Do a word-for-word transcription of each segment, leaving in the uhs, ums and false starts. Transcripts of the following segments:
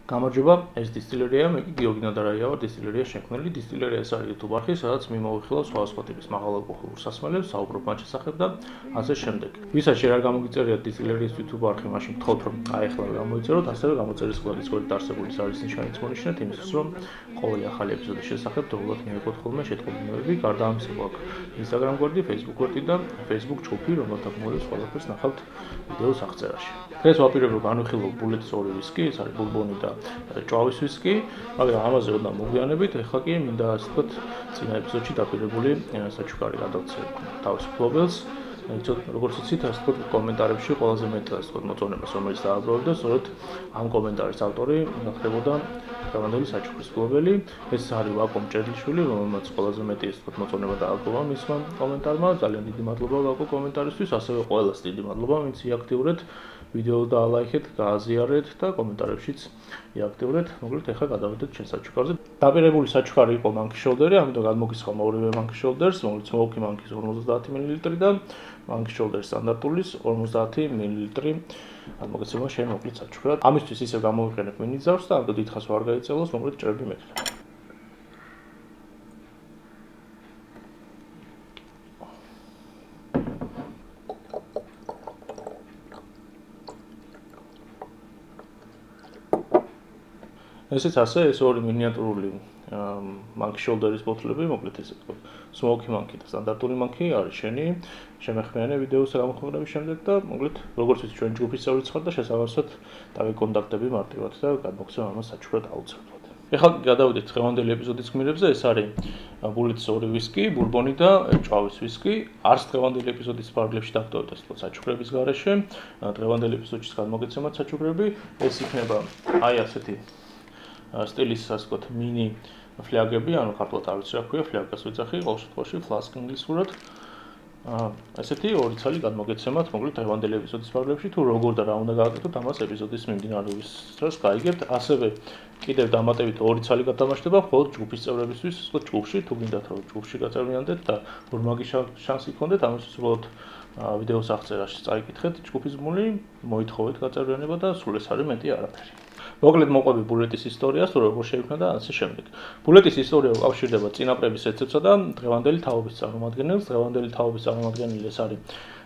გამარჯობა, ეს დისტილერია, მე გიორგი ნადარაია ვარ, დისტილერია შექმნელი. დისტილერია ეს არის YouTube არხი, სადაც მიმოვიხილავ სხვადასხვა ტიპის მაღალალკოჰოლურ სასმელებს, საუბრობ მათ შესახებ და ასე შემდეგ. ვისაც შე არ გამოგიწერიათ დისტილერიის YouTube არხი, მაშინ გთხოვთ რომ აეხლა გამოიწეროთ, ასევე გამოწერის ყველგის გვერდით არსებული არის ნიშანიც მონიშნეთ იმისთვის, რომ ყოველი ახალი ეპიზოდის შესახებ თողლად მივიღოთ ხოლმე შეტყობინებები. გარდა ამისა, გვაქვს Instagram გვერდი, Facebook გვერდი და Facebook ჯგუფი, რომელთა გმოლის ყველაფერს ნახავთ ვიდეოს აღწერაში. დღეს ვაპირებ რომ განვიხილავ ბულეთის ორი ვისკი, ეს არის ბურბონი და ჭავის ვისკი, მაგრამ ამაზე უნდა მოგვიანებით. ეხლა კი მინდა ასე ვთქვათ, წინა ეპიზოდში დაპირებული საჩუქარი გადავცე თავის ფლობელს. იცით, როგორც იცით, ასე ვთქვათ, კომენტარებში ყველაზე მეტ ასე ვთქვათ მოწონებას, რომელიც დააბრუნდა, სწორედ ამ კომენტარის ავტორი ხდებოდა დღევანდელი საჩუქრის ფლობელი. ეს არის ვაკომ ჭედლიშვილი, რომელმაც ყველაზე მეტი ასე ვთქვათ მოწონება დააბრუნა მისმა კომენტარმა. ძალიან დიდი მადლობა ვაკო კომენტარისთვის, ასევე ყველას დიდი მადლობა, ვინც იაქტიურეთ ვიდეო დაალაიქეთ, გააზიარეთ და კომენტარებშიც იაქტიურეთ. მოკლედ ეხლა გადავიდეთ ჩვენ საჩუქარზე. დაპირებული საჩუქარი იყო Monkey Shoulder-ი, ამიტომ გადმოგისხავ ორივე Monkey Shoulders, რომელიც Smoky Monkey-ის ორმოცდაათი მილილიტრი და Monkey Shoulder-ის სტანდარტულის ორმოცდაათი მილილიტრი. გადმოგეცემა შენ მოკლედ საჩუქრად. ამისთვის ისევ გამოვიყენებ მინიძავს და ამიტომ დიდხანს ვარ გაიწელოს, მოკლედ ჭრები მექნება. ესეც ასე, ეს ორი მინიატურული Monkey Shoulder-ის ბოთლები, მოკლედ ესე ვთქვათ, Smoky Monkey და სტანდარტული Monkey არის შენი შემეხმიანე ვიდეოს გამოხმაურების შემდეგ და მოკლედ როგორც ვიცი ჩვენ ჯგუფის წევრიც ხარ და შესაბამისად დავიკონტაქტები მარტივად და გადმოგცემ ამას საჩუქრად აუცილებლად. ეხლა გადავიდეთ დღევანდელი ეპიზოდის გმირებზე, ეს არის ბულეთის ორი ვისკი, ბურბონი და ჭავის ვისკი. არც დღევანდელი ეპიზოდის ფარგლებში დავტოვეთ ასე ვთქვათ საჩუქრების გარეშე. დღევანდელი ეპიზოდში გადმოგეცემათ საჩუქრები, ეს იქნება აი ასეთი სტილის ასე ვთქვათ მინი ფლაგები, ანუ ქართულად არ ვიცი რა ქვია, ფლაგას ვიძახი, ყოველ შემთხვევაში flask ინგლისურად. ესეთი ორი ცალი გადმოგეცემათ, მოკლედ დღევანდელი ეპიზოდის ფარგლებში, თუ როგორ და რა უნდა გააკეთოთ, ამას ეპიზოდის მიმდინარეობის დროს გაიგებთ. ასევე კიდევ დამატებით ორი ცალი გადამაშტება მხოლოდ ჯგუფის წევრებისთვის, ასე ვთქვათ, ჯგუფში, თუ გინდათ რომ ჯგუფში გაწევრიანდეთ და ორმაგი შანსი გქონდეთ, ამისთვის უბრალოდ ვიდეოს აღწერაში წაიკითხეთ ჯგუფის გმული, მოითხოვეთ გაწევრიანება და სულ ეს არის მეტი არაფერი. მოკლედ მოყვები ბულეთის ისტორიას, თუ როგორ შეიქმნა და ასე შემდეგ. ბულეთის ისტორია უკავშირდება წინაპრების ეთებსა და დღევანდელი თაობის წარმომადგენელს. დღევანდელი თაობის წარმომადგენელი ეს არის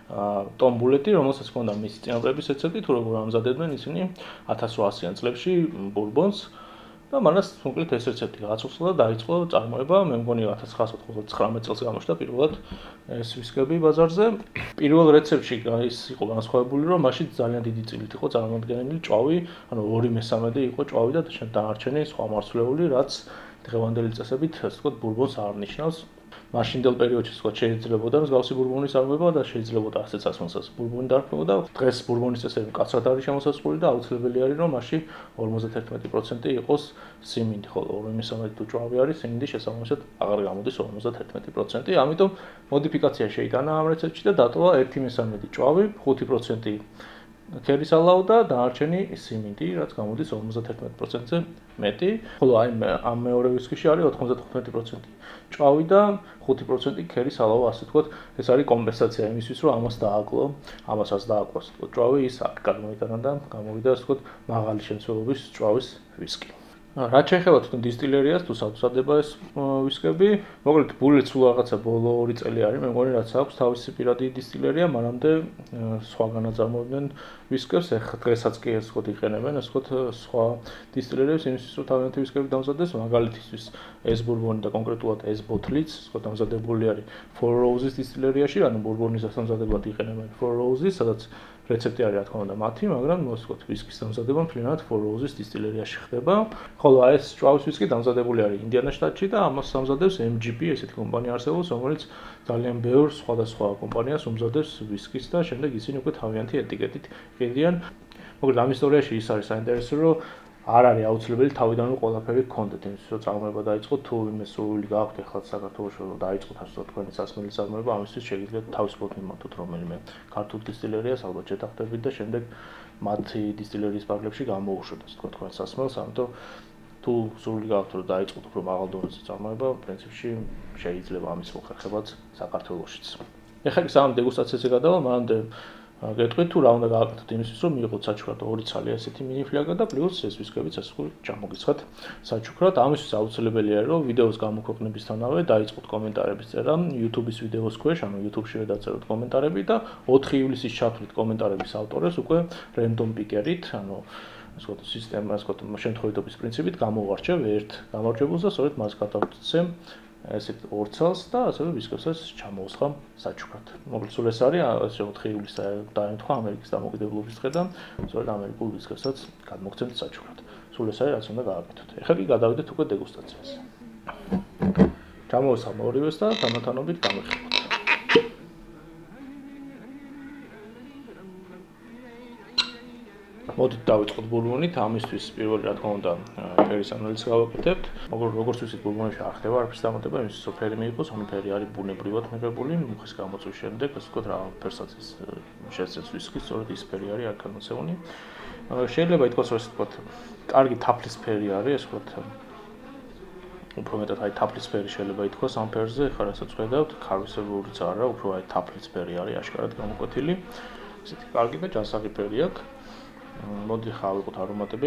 ტომ ბულეტი, რომელსაც ჰქონდა მისი წინაპრების ეთები, თუ როგორ ამზადებდნენ ისინი ათას რვაასიან წლებში ბურბონს. და მანაც მოკლედ ეს რეცეპტი გააცოცხლა და დაიწყო წარმოება. მე მგონი ათას ცხრაასა ოცდათხმეტ წელს გამოჩნდა პირველად ეს ვისკები ბაზარზე. პირველ რეცეპტში ის იყო განსხვავებული, რომ მაშინ ძალიან დიდი წილით იყო წარმოადგენელი ჭვავი, ანუ ორი მესამედი იყო ჭვავი და დანარჩენი სხვა მარცვლეული, რაც დღევანდელი წესებით ასე ვთქვათ ბურბონს არ ნიშნავს. მაშინდელ პერიოდში ვთქვათ შეიძლებოდა მსგავსი ბურბონის წარმოება და შეიძლებოდა ასეც ასმოსაც ბურბონი დარქმეოდა. დღეს ბურბონის წესები მკაცრად არის შემოსაზღვრული და აუცილებელი არის რომ მაშინ ორმოცდაათი პროცენტი იყოს სიმინდი, ხოლო ორი მესამედი თუ ჭვავი არის, სიმინდი შესაბამისად აღარ გამოდის ორმოცდაათი პროცენტი. ამიტომ მოდიფიკაცია შეიტანა ამ რეცეპტში და დატოვა ერთი მესამედი ჭვავი, ხუთი პროცენტი ქერისალაო და დანარჩენი სიმინდი, რაც გამოდის ორმოცდაათი პროცენტზე მეტი. ხოლო აი ამ მეორე ვისკიში არის ოთხმოცდათხუთმეტი პროცენტი ჭვავი და ხუთი პროცენტი ქერისალაო, ასე ვთქვათ, ეს არის კომპენსაცია იმისთვის, რომ ამას დააკლო, ამასაც დააკლოს ჭვავი, ის აქ გადმოიტანა და გამოვიდა ასე ვთქვათ მაღალი შემცველობის ჭვავის ვისკი. რაც შეეხება თვითონ დისტილერიას, თუ საოცრდება ეს ვისკები, მოკლედ ბულეტს სულ რაღაცა ბოლო ორი წელი არის, მე მგონი რაც აქვს თავისი პირადი დისტილერია, მანამდე სხვაგან აწარმოებდნენ ვისკებს, ეხლა დღესაც კი ეს ვთქვათ იყენებენ, ასე ვთქვათ, სხვა დისტილერიებს იმისთვის, რომ თავიანთი ვისკები დამზადდეს, მაგალითისთვის ეს ბურბონი და კონკრეტულად ეს ბოთლიც, ასე ვთქვათ, დამზადებული არის Four Roses დისტილერიაში, ანუ ბურბონის დასამზადებლად იყენებენ Four Roses, სადაც რეცეპტი არის რა თქმა უნდა მათი, მაგრამ ასე ვთქვათ, ვისკის დამზადება მთლიანად Four Roses დისტილერიაში ხდება. ხოლო აი ეს ჭვავის ვისკი დამზადებული არის ინდიანას შტატში და ამას ამზადებს M G P, ესეთი კომპანია არსებობს, რომელიც ძალიან ბევრ სხვადასხვა კომპანიას უმზადებს ვისკის და შემდეგ ისინი უკვე თავიანთი ეტიკეტით იყიდიან. მოკლედ ამ ისტორიაში ის არის საინტერესო, რომ არ არის აუცილებელი თავიდანვე ყველაფერი გქონდეთ, იმისთვის რომ წარმოება დაიწყოთ, თუ იმეს სრული გააქვთ ახლა საქართველოში რომ დაიწყოთ ასე ვთქვათ თქვენი სასმელის წარმოება, ამისთვის შეგიძლიათ თავისუფლად მიმართოთ რომელიმე ქართულ დისტილერიას, ალბათ შეთანხმდებით და შემდეგ მათი დისტილერიის ფარგლებში გამოუშვათ ასე ვთქვათ თქვენ სასმელს, ამიტომ თუ სრული გააქვთ რომ დაიწყოთ უფრო მაღალ დონეზე წარმოება, პრინციპში შეიძლება ამის მოხერხებაც საქართველოშიც. ეხლა კი სამ დეგუსტაციაზე გადავალ, მანამდე გეტყვით თუ რა უნდა გააკეთოთ იმისთვის რომ მიიღოთ საჩუქრად ორი ცალი ასეთი მინიფლაგა და პლუს ეს ვისკებით სასხული ჩამოგიცხათ საჩუქრად. ამისთვის აუცილებელია რომ ვიდეოს გამოქვეყნებისთანავე დაიწყოთ კომენტარების წერა YouTube-ის ვიდეოს ქვეშ, ანუ YouTube-ში დაწეროთ კომენტარები და ოთხი ივლისის ჩათვლით კომენტარების ავტორებს უკვე random picker-ით, ანუ ასე ვთქვათ, სისტემა, ასე ვთქვათ, შემთხვევითობის პრინციპით გამოვარჩევ ერთ გამარჯვებულს და სწორედ მას გადავცემ ესეთ ორ ცალს და ასევე ვისკებსაც ჩამოუსხამ საჩუქრად. მოკლედ სულ ეს არის ასე ოთხი ივლისს დაემთხვა ამერიკის დამოუკიდებლობის დღე და სწორედ ამერიკულ ვისკებსაც გადმოგცემთ საჩუქრად. სულ ეს არის რაც უნდა გააკეთოთ. ეხლა კი გადავიდეთ უკვე დეგუსტაციაზე. ჩამოუსხამ ორივეს და თამათანობით გამიხილოთ. მოდით დავიწყოთ ბურბონით, ამისთვის პირველი რა თქმა უნდა ფერის ანალიზს გავაკეთებთ. როგორც ვიცით, ბურბონში არ ხდება არაფრის დამატება, იმისთვის რომ ფერი მიიღოს, ანუ ფერი არის ბუნებრივად მიღებული, მუხის გამოწვის შემდეგ, ასე ვთქვათ, რა ფერსაც შეცეც ვისკის, სწორედ ის ფერი არის აქ გამოცემული. შეიძლება ითქვას, რომ ასე ვთქვათ, კარგი თაფლის ფერი არის, ასე ვთქვათ, უფრო მეტად აი თაფლის ფერი შეიძლება ითქვას ამ ფერზე, ხარ რასაც ხედავთ, ქარვისებურიც არა, უფრო აი თაფლის ფერი არის აშკარად გამოკვეთილი. ესეთი კარგი და ჯანსაღი ფერი აქვს. მოდი ხავიყოთ არომატები.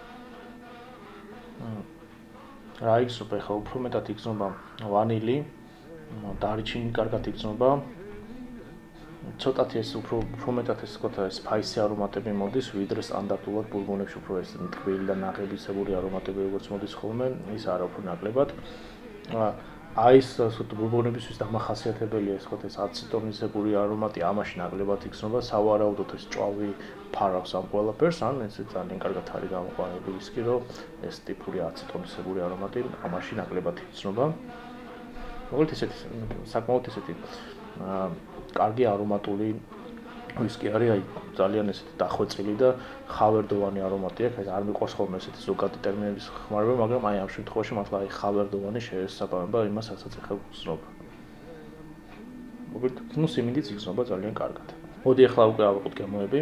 რა იგზნობა ხა უფრო მეტად იგზნობა ვანილი, დარიჩინი კარგად იგზნობა. ცოტათი ეს უფრო უფრო მეტად ეს ვთქვათ სპაისი არომატები მოდის, ვიდრე სტანდარტულად ბურბონებში უფრო ეს ტკბილი და ნაღებისებური არომატები როგორც მოდის ხოლმე, ის არა უფრო ნაკლებად. აი ეს ბურბონებისთვის დამახასიათებელია ეს ვთქვათ ეს აცეტონიზებული არომატი, ამაში ნაკლებად იგზნობა, სავარაუდოდ ეს ჭვავი ფარავს ამ ყველაფერს, ან ეს ძალიან კარგად არის გამოყვანილი ვისკი, რომ ეს ტიპური აცეტონიზებული არომატი ამაში ნაკლებად იგზნობა. მოკლედ ესეთი საკმაოდ ესეთი კარგი არომატული ვისკი არის, აი ძალიან ესეთი დახვეწილი და ხავერდოვანი არომატი აქვს, არ მიყვარს ხოლმე ესეთი ზოგადი ტერმინების ხმარება, მაგრამ აი ამ შემთხვევაში მართლა აი ხავერდოვანი შეესაბამება იმას, რასაც ეხლა გრძნობა. მოკლედ, ნუ სიმინდიც იგზნობა ძალიან კარგად. მოდი ახლა უკვე ავიღოთ გემოები.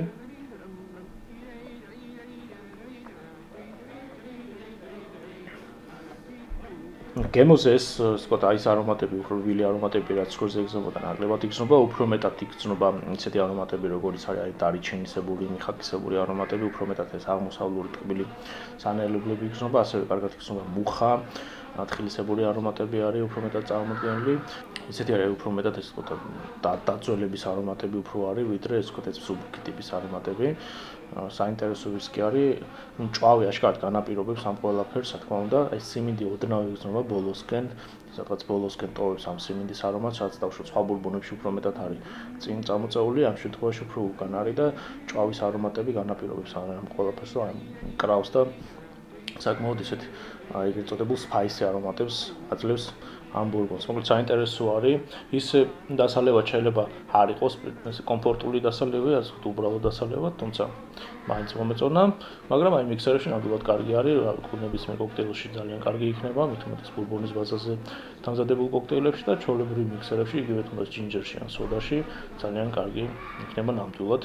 გემოზე ეს ვთქვათ აი ეს არომატები, უფრო რბილი არომატები, რაც სქორზე იგზნობა და ნაკლებად იგზნობა, უფრო მეტად იგზნობა ისეთი არომატები, როგორც არის აი დარიჩინისებური, მიხაკისებური არომატები, უფრო მეტად ეს აღმოსავლური ტკბილი სანელებლები იგზნობა, ასევე კარგად იგზნობა მუხა, თხილისებური არომატები არის უფრო მეტად წარმოდგენილი. ისეთი არის უფრო მეტად ეს ვთქვათ დაძველების არომატები უფრო არის, ვიდრე ეს ვთქვათ ეს სუბუქი ტიპის არომატები. საინტერესო ვისკი არის, ნუ ჭვავი აშკარად განაპირობებს ამ ყველაფერს, რა თქმა უნდა, ეს სიმინდი ოდნავ იგზნობა ბოლოსკენ, სადღაც ბოლოსკენ ტოვებს ამ სიმინდის არომატს, რაც დავუშვათ სხვა ბურბონებში უფრო მეტად არის წინ წამოწეული, ამ შემთხვევაში უფრო უკან არის და ჭვავის არომატები განაპირობებს ამ ყველაფერს, რომ კრავს და საკმაოდ ისეთი ეგრეთ წოდებულ სპაისი არომატებს აძლევს ამ ბურბონს. მოკლედ საინტერესო არის, ის დასალევად შეიძლება არ იყოს ესე კომფორტული დასალევი, ასე ვთქვათ, უბრალო დასალევა, თუმცა მაინც მომეწონა, მაგრამ აი მიქსერებში ნამდვილად კარგი არის, რა ვთქვათ, ნებისმიერ კოქტეილში ძალიან კარგი იქნება, მით უმეტეს ბურბონის ბაზაზე დამზადებულ კოქტეილებში და ჩვეულებრივ მიქსერებში, იგივე თუნდაც ჯინჯერში ან სოდაში ძალიან კარგი იქნება ნამდვილად.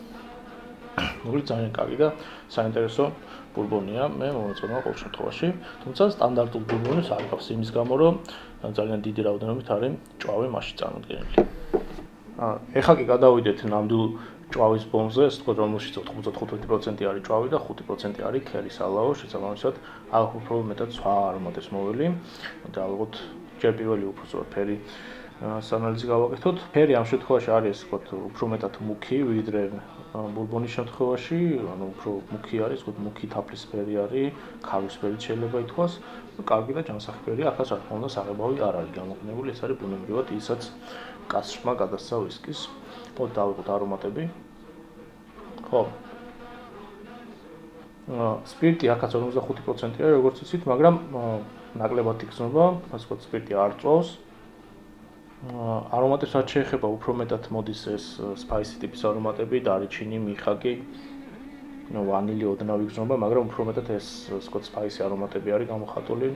მოკლედ ძალიან კარგი და საინტერესო ბურბონია, მე მომეწონა ყოველ შემთხვევაში, თუმცა სტანდარტულ ბურბონებს არ გავს იმის გამო, რომ ძალიან დიდი რაოდენობით არის ჭვავი მასში წარმოდგენილი. ეხლა კი გადავიდეთ ნამდვილ ჭვავის ბომზე, ასე ვთქვათ, რომელშიც ოცდახუთი პროცენტი არის ჭვავი და ხუთი პროცენტი არის ქერისალაო, შესაბამისად, აქ უფრო მეტად სხვა არომატებს მოველი. და ალბათ ჯერ პირველი უფრო სწორად ფერი ანალიზი გავაკეთოთ. ფერი ამ შემთხვევაში არის, ასე ვთქვათ, უფრო მეტად მუქი, ვიდრე ბურბონის შემთხვევაში, ანუ უფრო მუქი არის, ვთქვათ, მუქი თაფლის ფერი არის, ქარვის ფერი შეიძლება ითქვას. კარგი და ჯანსაღი ფერია, ახლა რა თქმა უნდა საღებავი არ არის გამოყენებული, ეს არის ბუნებრივად ისაც კაცმა გადასცა ვისკის. მოდით დავიღოთ არომატები. ხო. სპირტი აქაც ორმოცდახუთი პროცენტი არის, როგორც იცით, მაგრამ ნაკლებად იგზნობა, ასე ვთქვათ, სპირტი არ წვავს. არომატებს რაც შეეხება უფრო მეტად მოდის ეს სპაისი ტიპის არომატები, დარიჩინი, მიხაკი, ვანილი ოდნავ იგზნობა, მაგრამ უფრო მეტად ეს ვთქვათ სპაისი არომატები არის გამოხატული.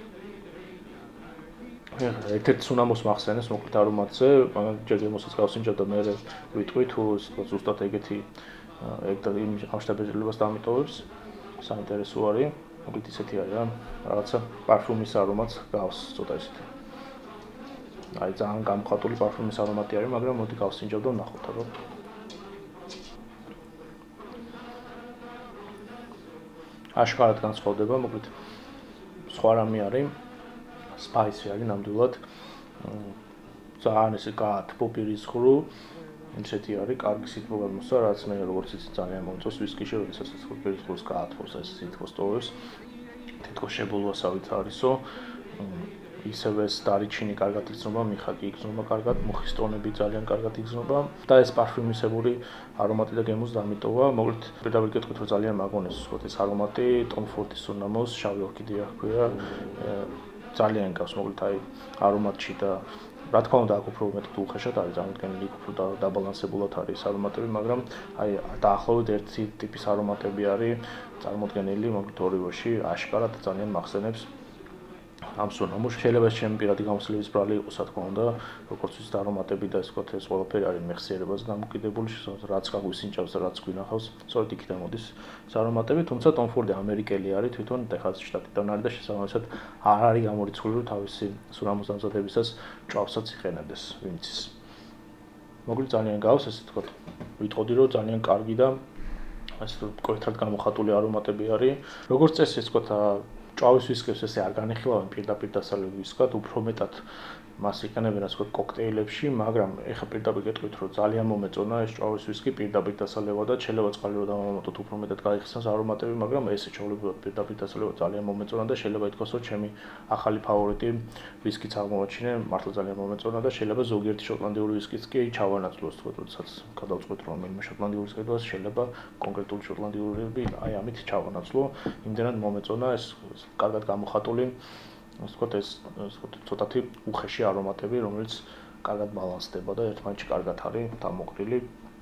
ერთ-ერთ სუნამოს მახსენეს მოკლედ არომატზე, მაგრამ ჯერ გემოსაც გავსინჯავ და მე ვიტყვი თუ ვთქვათ ზუსტად ეგეთი ეგ და იმ ამშტაბებელობას დამიტოვებს. საინტერესო არის, მოკლედ ისეთი არის რა, რაღაცა პარფუმის არომატს გავს ცოტა ისეთი. აი ძალიან გამოხატული პარფუმის არომატი არის, მაგრამ მოდი გავსინჯავ და ვნახოთ, რომ აშკარად განსხვავდება, მოკლედ სხვა რამე არის, spicy არის ნამდვილად. ძალიან ესე გაათბო პირისხრო, ისეთი არის, კარგი სითბო გამოსა, რაც მე როგორც იცი ძალიან მომწონს ვისკიში, როდესაც პირისხროს გაათბოს, ეს სითბოს ტოვებს. თითქოს შებოლვასავით არისო. ისევე დარიჩინი კარგად იგრძნობა, მიხაკი იგრძნობა კარგად, მუხის ტონები ძალიან კარგად იგრძნობა და ეს პარფიუმისებური არომატი და გემოს დამიტოვა. მოკლედ პირდაპირ გეტყვით, რომ ძალიან მაგონეს ვთქვათ ეს არომატი, Tom Ford-ის სურნამოს, შავი ორქიდეა ჰქვია. ძალიან გავს მოკლედ აი არომატში და რა თქმა უნდა, აქ უფრო მეტად უხეშად არის წარმოდგენილი, უფრო დაბალანსებულად არის არომატები, მაგრამ აი დაახლოებით ერთი ტიპის არომატები არის წარმოდგენილი, მოკლედ ორივეში აშკარად ძალიან მახსენებს ამ სურნამოს. შეიძლება ჩემი პირადი გამოცდილების ბრალი იყოს, რა თქმა უნდა, როგორც ვიცით, არომატები და ეს ვთქვათ, ეს ყველაფერი არის მეხსიერებას დამოკიდებული, რაც გაგვის ინჭავს და რაც გვინახავს, სწორედ იქიდან მოდის ეს არომატები, თუმცა Tom Ford ამერიკელი არის, თვითონ ტეხასის შტატიდან არის და შესაბამისად არ არის გამორიცხული, რომ თავისი სურნამოს დამზადებისას ჭვავსაც იყენებდეს, ვინც ის. მოკლედ ძალიან გავს, ესე ვთქვათ, ვიტყოდი, რომ ძალიან კარგი და ეს კოეთრად გამოხატული არომატები არის. როგორც წესი, ეს ვთქვათ, ჭვავის ვისკებს ესე არ განეხილავენ პირდაპირ დასალევ ვისკად, უფრო მეტად მას იყენებენ ასე ვთქვათ კოქტეილებში, მაგრამ ეხა პირდაპირ გეტყვით, რომ ძალიან მომეწონა ეს ჭვავის ვისკი პირდაპირ დასალევადად, შეიძლება წყალი რომ დავამატოთ უფრო მეტად გაიხსნას არომატები, მაგრამ ესე ჩავლებულად პირდაპირ დასალევად ძალიან მომეწონა და შეიძლება ითქვას, რომ ჩემი ახალი ფავორიტი ვისკიც აღმოაჩინე, მართლა ძალიან მომეწონა და შეიძლება ზოგიერთი შოტლანდიური ვისკიც კი ჩავანაცვლოს, თქო, როდესაც გადავწყვეტ რომ მე შოტლანდიური ვისკიდას შეიძლება კონკრეტული შოტლანდიურები აი ამით ჩავანაცვლო, იმდენად მომეწონა ეს კარგად გამოხატული ასე ვთქვათ, ეს ასე ვთქვათ, ცოტათი უხეში არომატები, რომელიც კარგად ბალანსდება და ერთმანეთში კარგად არის დამოკრილი.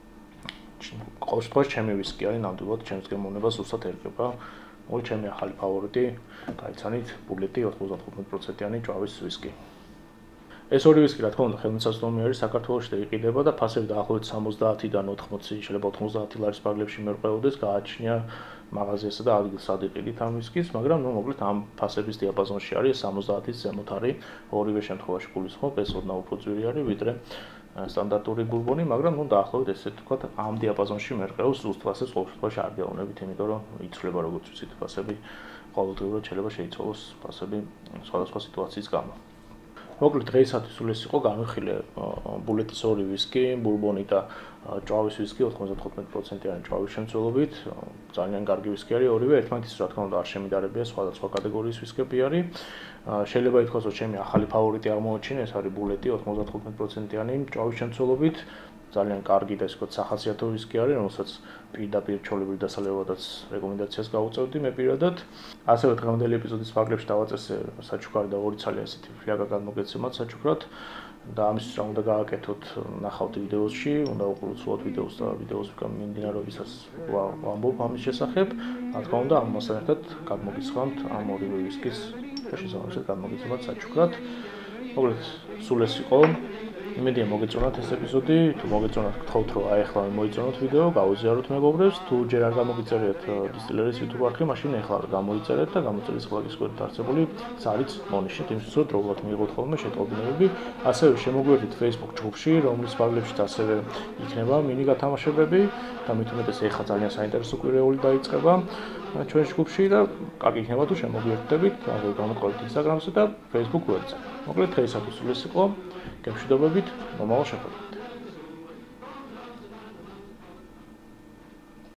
ყოველ შემთხვევაში ჩემი ვისკი არის ნამდვილად ჩემს გემოვნებას უბრალოდ ერგება. მოი ჩემი ახალი ფავორიტი, გაიცანით, ბულეტი ოცდათხუთმეტ პროცენტიანი ჭვავის ვისკი. ეს ორი ვისკი, რა თქმა უნდა, ხელმისაწვდომი არის საქართველოში და იყიდება და ფასები დაახლოებით სამოცდაათიდან ოთხმოცი, შეიძლება ოთხმოცდაათი ლარის პარკლებში მერყეოდეს, გააჩნია მაღაზიასა და ადგილსად იყიდით ამ ვისკის, მაგრამ ნუ მოკლედ ამ ფასების დიაპაზონში არის სამოცდაათის ზემოთ არის, ორივე შემთხვევაში გულისხმობ, ეს ოდნავ უფრო ძვირი არის, ვიდრე სტანდარტული ბურბონი, მაგრამ ნუ დაახლოებით ესე ვთქვათ, ამ დიაპაზონში მერყეობს, ზუსტ ფასებს ყოველ შემთხვევაში არ გეოვნებით, იმიტომ რომ იცვლება როგორც ვიცით ფასები, ყოველდღიურად შეიძლება შეიცვალოს ფასები სხვადასხვა სიტუაციის გამო. მოკლედ დღეისათვის სულ ეს იყო გამიხილე ბულეტის ორი ვისკი, ბურბონი და ჭვავის ვისკი ოცდათხუთმეტ პროცენტიანი ჭვავის შემცველობით, ძალიან კარგი ვისკი არის ორივე, ერთმანეთის რა თქმა უნდა არ შემიდარებია, სხვადასხვა კატეგორიის ვისკები არის. შეიძლება ითქვას, რომ ჩემი ახალი ფავორიტი აღმოაჩინე, ეს არის ბულეტი ოცდათხუთმეტ პროცენტიანი ჭვავის შემცველობით. ძალიან კარგი და ისე ვთქვათ სახასიათო ვისკი არის, რომელსაც პირდაპირ ჩაოლებრივ დასალევადაც რეკომენდაციას გავუწევდი მე პირადად. ასევე დღევანდელი ეპიზოდის ფარგლებში დავაწესე საჩუქარი და ორი ცალი ასეთი ფრიაგა გადმოგეცემათ საჩუქრად და ამისთვის რა უნდა გააკეთოთ, ნახავთ ვიდეოში, უნდა უყუროთ ვიდეოს და ვიდეოს მიმდინარეობისას ვამბობ ამის შესახებ. რა თქმა უნდა, ამასთან ერთად გადმოგისხამთ ამ ორივე ვისკის და შესაბამისად გადმოგეცემათ საჩუქრად. მოკლედ, სულ ეს იყო. იმედია მოგეწონათ ეს ეპიზოდი, თუ მოგეწონათ, გთხოვთ რომ აი ახლა მოიწონოთ ვიდეო, გავუზიაროთ მეგობრებს, თუ ჯერ არ გამოგიწერიათ Distillery-ის YouTube არხი, მაშინ ახლა გამოიწერეთ და გამოწერის ყველგის გვერდით არსებული სარიც მონიშნეთ, იმისთვის რომ დროულად მიიღოთ ხოლმე შეტყობინებები, ასევე შემოგვიერთდით Facebook ჯგუფში, რომლის ფარგლებშიც ასევე იქნება მინი გათამაშებები და მით უმეტეს ახლა ძალიან საინტერესო კვირეული დაიწყება ჩვენ ჯგუფში და კარგი იქნება თუ შემოგვიერთდებით, ასევე გამოყოლეთ Instagram-ზე და Facebook გვერდზე. მოკლედ დღეისათვის სულ ეს იყო. გემშვიდობებით, მომავალ შეხვედრაზე.